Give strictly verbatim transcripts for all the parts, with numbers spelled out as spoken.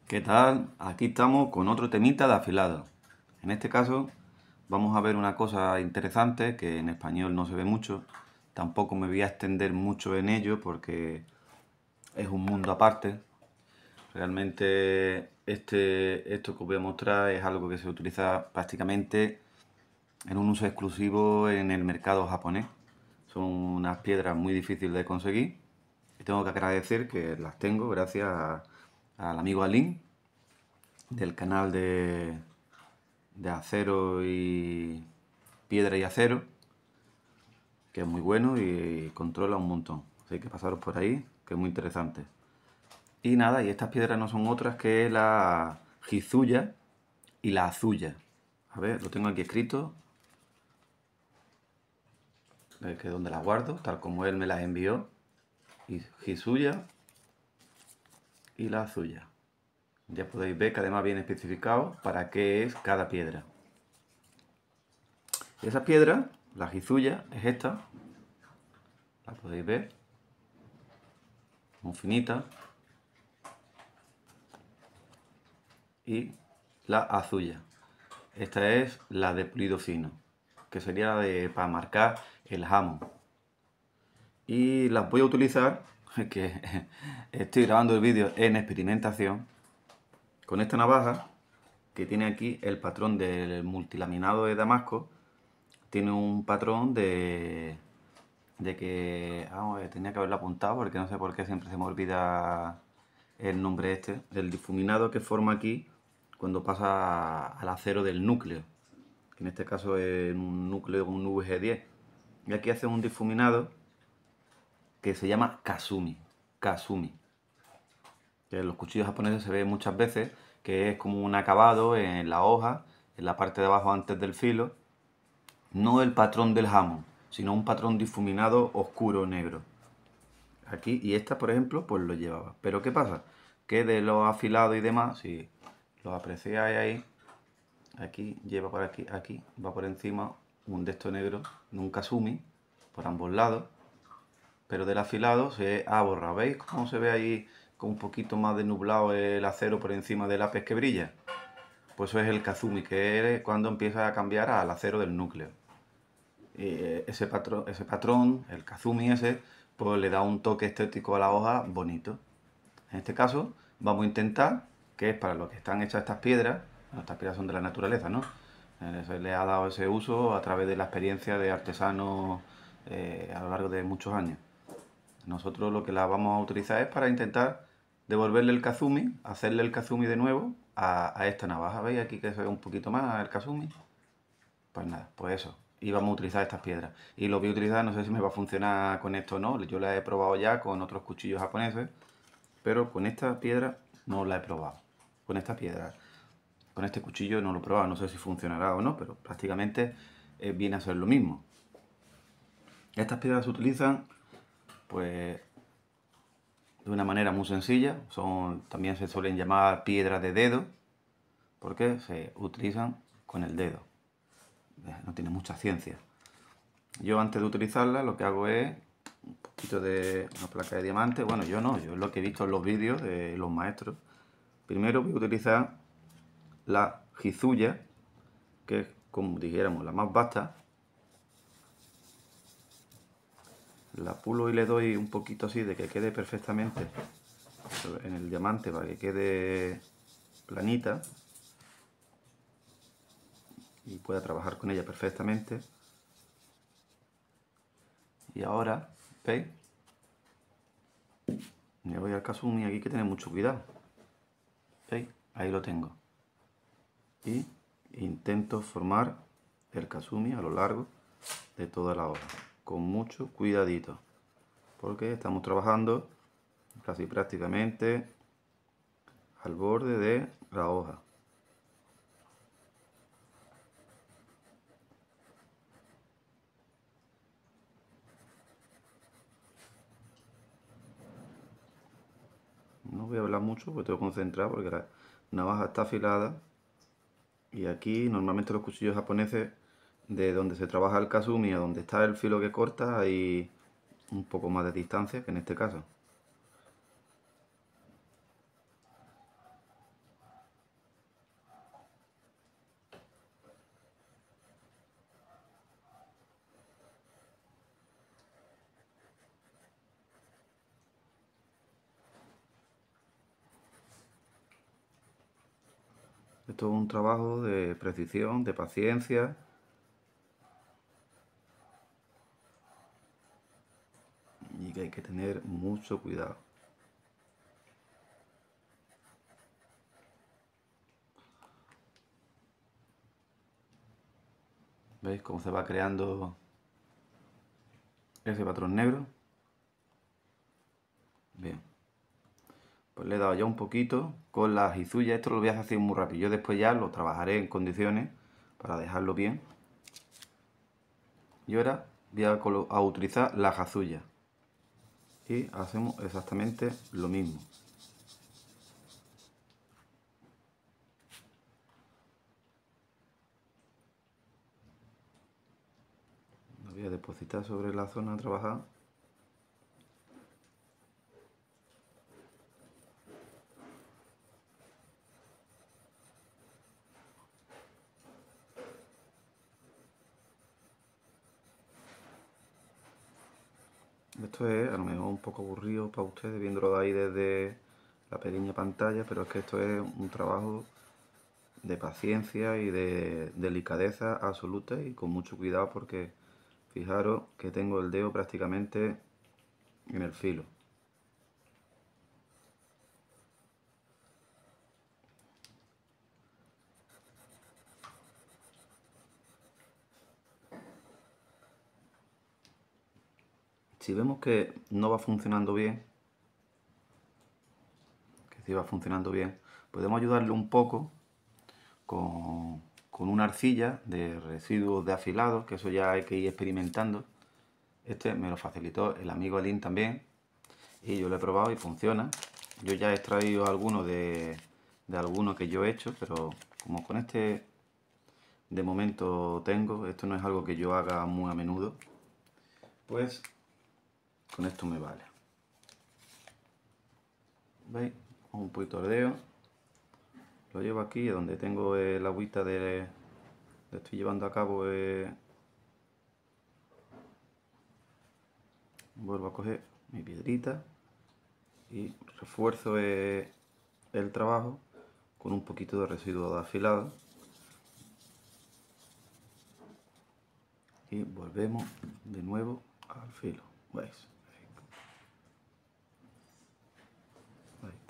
¿Qué tal? Aquí estamos con otro temita de afilado. En este caso vamos a ver una cosa interesante que en español no se ve mucho. Tampoco me voy a extender mucho en ello porque es un mundo aparte. Realmente este, esto que os voy a mostrar es algo que se utiliza prácticamente en un uso exclusivo en el mercado japonés. Son unas piedras muy difíciles de conseguir y tengo que agradecer que las tengo gracias a- al amigo Alin del canal de, de acero y piedra y acero, que es muy bueno y controla un montón. Así que pasaros por ahí, que es muy interesante. Y nada, y estas piedras no son otras que la Hizuya y la Azuya. A ver, lo tengo aquí escrito, eh, que es donde las guardo, tal como él me las envió. Y Hizuya y la Azuya. Ya podéis ver que además viene especificado para qué es cada piedra. Y esa piedra, la Hizuya, es esta. La podéis ver. Muy finita. Y la Azuya. Esta es la de pulido fino, que sería la de para marcar el jamón. Y las voy a utilizar, que estoy grabando el vídeo en experimentación, con esta navaja que tiene aquí el patrón del multilaminado de Damasco. Tiene un patrón de, de que... Vamos, tenía que haberlo apuntado porque no sé por qué siempre se me olvida el nombre este. El difuminado que forma aquí cuando pasa al acero del núcleo. Que en este caso es un núcleo, un V G diez. Y aquí hace un difuminado que se llama Kasumi. Kasumi. Que en los cuchillos japoneses se ve muchas veces que es como un acabado en la hoja, en la parte de abajo antes del filo. No el patrón del jamón, sino un patrón difuminado oscuro negro. Aquí, y esta, por ejemplo, pues lo llevaba. Pero ¿qué pasa? Que de los afilados y demás, si lo apreciáis ahí, aquí lleva por aquí, aquí, va por encima un de estos negro, un Kasumi, por ambos lados, pero del afilado se ha borrado. ¿Veis cómo se ve ahí con un poquito más de nublado el acero por encima del lápiz que brilla? Pues eso es el Kazumi, que es cuando empieza a cambiar al acero del núcleo. Y ese patrón, ese patrón, el Kazumi ese, pues le da un toque estético a la hoja bonito. En este caso vamos a intentar, que es para lo que están hechas estas piedras, bueno, estas piedras son de la naturaleza, ¿no? Eh, Se le ha dado ese uso a través de la experiencia de artesanos eh, a lo largo de muchos años. Nosotros lo que la vamos a utilizar es para intentar devolverle el Kazumi, hacerle el Kazumi de nuevo a, a esta navaja. ¿Veis aquí que se ve un poquito más el Kazumi? Pues nada, pues eso. Y vamos a utilizar estas piedras. Y lo voy a utilizar, no sé si me va a funcionar con esto o no. Yo la he probado ya con otros cuchillos japoneses, pero con esta piedra no la he probado. Con esta piedra, con este cuchillo no lo he probado. No sé si funcionará o no, pero prácticamente eh, viene a ser lo mismo. Estas piedras se utilizan, pues, de una manera muy sencilla. Son, también se suelen llamar piedras de dedo, porque se utilizan con el dedo. No tiene mucha ciencia. Yo antes de utilizarla lo que hago es un poquito de una placa de diamante. Bueno, yo no, yo es lo que he visto en los vídeos de los maestros. Primero voy a utilizar la Hizuya, que es como dijéramos la más vasta. La pulo y le doy un poquito así de que quede perfectamente en el diamante para que quede planita y pueda trabajar con ella perfectamente. Y ahora, ¿veis? Me voy al Kazumi, aquí hay que tener mucho cuidado. ¿Veis? Ahí lo tengo. Y intento formar el Kazumi a lo largo de toda la hoja, con mucho cuidadito, porque estamos trabajando casi prácticamente al borde de la hoja. No voy a hablar mucho porque tengo que concentrar porque la navaja está afilada y aquí normalmente los cuchillos japoneses, de donde se trabaja el Kazumi a donde está el filo que corta, hay un poco más de distancia que en este caso. Esto es un trabajo de precisión, de paciencia. Y que hay que tener mucho cuidado. ¿Veis cómo se va creando ese patrón negro? Bien. Pues le he dado ya un poquito con las izuyas. Esto lo voy a hacer muy rápido. Yo después ya lo trabajaré en condiciones para dejarlo bien. Y ahora voy a, a utilizar las azullas. Y hacemos exactamente lo mismo. Lo voy a depositar sobre la zona a trabajar. Esto es a lo mejor un poco aburrido para ustedes viéndolo de ahí desde la pequeña pantalla, pero es que esto es un trabajo de paciencia y de delicadeza absoluta y con mucho cuidado porque fijaros que tengo el dedo prácticamente en el filo. Si vemos que no va funcionando bien, que sí va funcionando bien, podemos ayudarle un poco con, con una arcilla de residuos de afilado, que eso ya hay que ir experimentando. Este me lo facilitó el amigo Alín también y yo lo he probado y funciona. Yo ya he extraído algunos de, de algunos que yo he hecho, pero como con este de momento tengo, esto no es algo que yo haga muy a menudo, pues con esto me vale. ¿Veis? Un poquito de dedo. Lo llevo aquí donde tengo el agüita de... Le estoy llevando a cabo... Eh, vuelvo a coger mi piedrita y refuerzo eh, el trabajo con un poquito de residuo de afilado. Y volvemos de nuevo al filo. ¿Veis? Ahí está.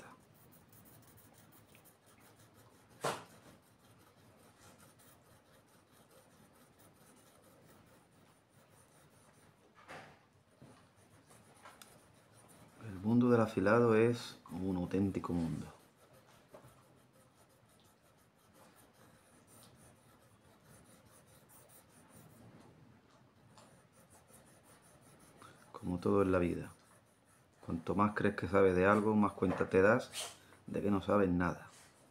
El mundo del afilado es un auténtico mundo. Como todo en la vida. Cuanto más crees que sabes de algo, más cuenta te das de que no sabes nada.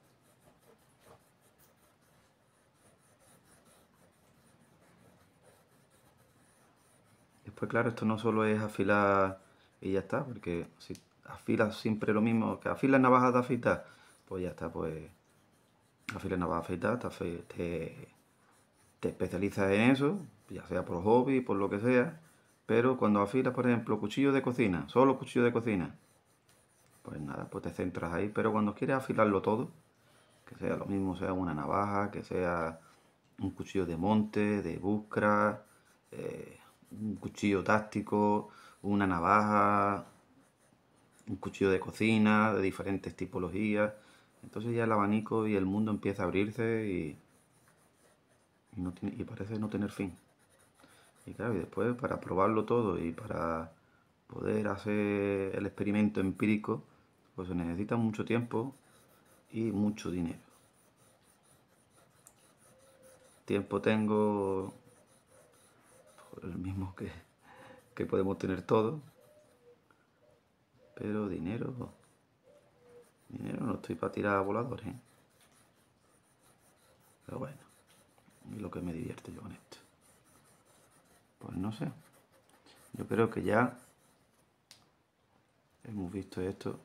Después, claro, esto no solo es afilar y ya está, porque si afilas siempre lo mismo, que afilas navajas de afeitar, pues ya está, pues afilas navajas de afeitar, te, afe- te, te especializas en eso, ya sea por hobby, por lo que sea, pero cuando afilas, por ejemplo, cuchillo de cocina, solo cuchillo de cocina, pues nada, pues te centras ahí, pero cuando quieres afilarlo todo, que sea lo mismo, sea una navaja, que sea un cuchillo de monte, de buscra, eh, un cuchillo táctico, una navaja, un cuchillo de cocina, de diferentes tipologías. Entonces ya el abanico y el mundo empieza a abrirse y, y, no tiene, y parece no tener fin. Y claro, y después para probarlo todo y para poder hacer el experimento empírico, pues se necesita mucho tiempo y mucho dinero. Tiempo tengo el mismo que, que podemos tener todos, pero dinero, dinero no estoy para tirar voladores, ¿eh? Pero bueno, y lo que me divierte yo con esto. Pues no sé, yo creo que ya hemos visto esto.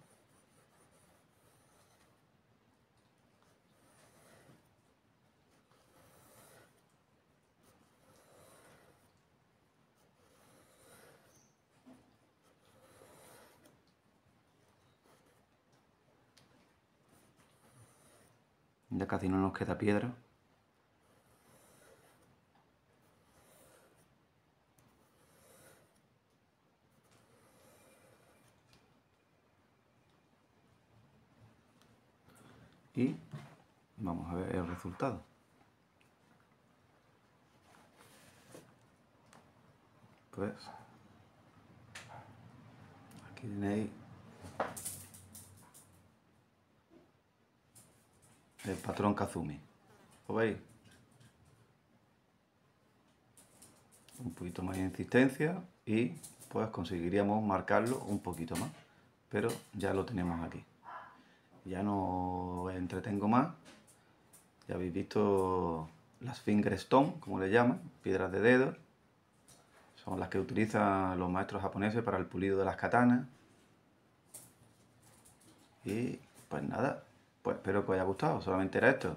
Ya casi no nos queda piedra. Y vamos a ver el resultado. Pues aquí tenéis el patrón Kazumi. ¿Lo veis? Un poquito más de insistencia y pues conseguiríamos marcarlo un poquito más, pero ya lo tenemos aquí. Ya no os entretengo más. Ya habéis visto las fingerstone, como le llaman, piedras de dedo. Son las que utilizan los maestros japoneses para el pulido de las katanas. Y pues nada, pues espero que os haya gustado. Solamente era esto.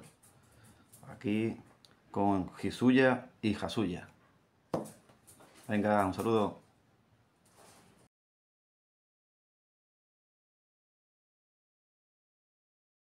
Aquí con Hisuya y Hasuya. Venga, un saludo.